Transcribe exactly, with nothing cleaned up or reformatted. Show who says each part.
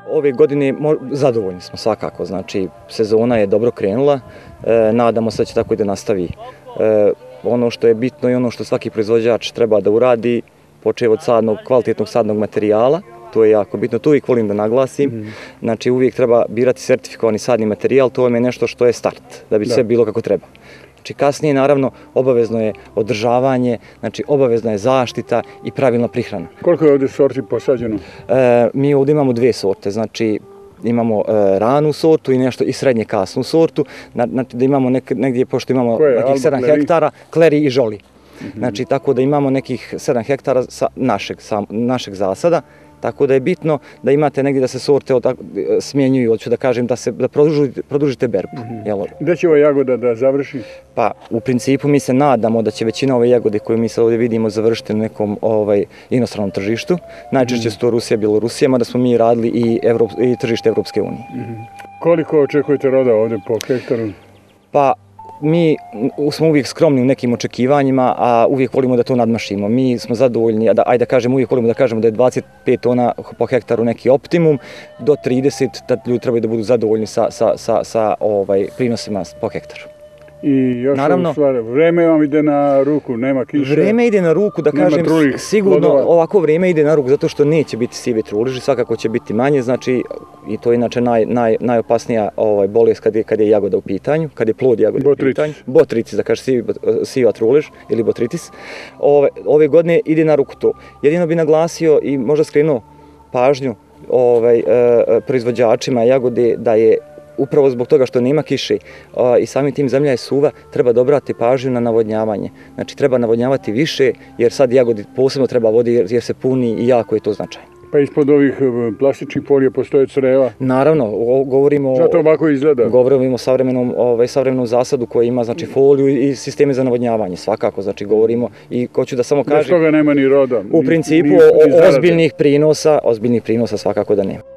Speaker 1: Ove godine zadovoljni smo svakako, znači sezona je dobro krenula, e, nadamo se da će tako i da nastavi. E, ono što je bitno i ono što svaki proizvođač treba da uradi, počev od sadnog, kvalitetnog sadnog materijala, to je jako bitno, to uvijek volim da naglasim, mm. znači uvijek treba birati sertifikovani sadni materijal, to je nešto što je start, da bi da. sve bilo kako treba. Znači kasnije naravno obavezno je održavanje, znači obavezna je zaštita i pravilna prihrana.
Speaker 2: Koliko je ovdje sorti posađeno?
Speaker 1: E, mi ovdje imamo dvije sorte, znači imamo e, ranu sortu i nešto i srednje kasnu sortu, znači da imamo nek, negdje, pošto imamo
Speaker 2: Koje,
Speaker 1: nekih
Speaker 2: Alba,
Speaker 1: sedam
Speaker 2: Kleri?
Speaker 1: hektara, Kleri i Žoli.
Speaker 2: Mm-hmm.
Speaker 1: Znači tako da imamo nekih sedam hektara sa našeg, sa, našeg zasada. Tako da je bitno da imate negdje da se sorte smjenjuju, hoću da kažem da se da produžite, produžite berbu. Mm-hmm.
Speaker 2: Gdje će ova jagoda da završi?
Speaker 1: Pa u principu mi se nadamo da će većina ove jagode koju mi sad ovdje vidimo završiti na nekom ovaj, inostranom tržištu. Najčešće mm-hmm. su to Rusija, Bjelorusija, mada smo mi radili i, Evrop, i tržište Evropske unije.
Speaker 2: Mm-hmm. Koliko očekujete roda ovdje po hektaru?
Speaker 1: Pa mi smo uvijek skromni u nekim očekivanjima, a uvijek volimo da to nadmašimo. Mi smo zadovoljni, da, ajde da kažem, uvijek volimo da kažemo da je dvadeset pet tona po hektaru neki optimum, do trideset da ljudi trebaju da budu zadovoljni sa, sa, sa, sa ovaj, prinosima po hektaru.
Speaker 2: I još Naravno, stvar, vreme vam ide na ruku, nema kiše.
Speaker 1: Vreme ide na ruku, da kažem, sigurno plodova. Ovako vreme ide na ruku zato što neće biti sive truleži, svakako će biti manje, znači i to je inače naj, naj, najopasnija ovaj, bolest kad je, kad je jagoda u pitanju, kad je plod jagode
Speaker 2: botritis.
Speaker 1: u pitanju. Botritis, da kaže sivi, siva trulež ili botritis. Ove, ove godine ide na ruku to. Jedino bi naglasio i možda skrenuo pažnju ovaj, e, proizvođačima jagode da je upravo zbog toga što nema kiše a, i samim tim zemlja je suva, treba da obrati pažnju na navodnjavanje. Znači treba navodnjavati više jer sad jagodi posebno treba vodi jer, jer se puni i jako je to značajno.
Speaker 2: Pa ispod ovih plastičnih polja postoje creva?
Speaker 1: Naravno, o, govorimo
Speaker 2: Zato ovako izgleda?
Speaker 1: Govorimo o savremenom, ovaj, savremenom zasadu koji ima znači, foliju i sisteme za navodnjavanje, svakako, znači govorimo i hoću da samo kažem...
Speaker 2: Bez toga nema ni roda.
Speaker 1: U principu
Speaker 2: ni, ni, ni
Speaker 1: ozbiljnih prinosa, ozbiljnih prinosa svakako da nema.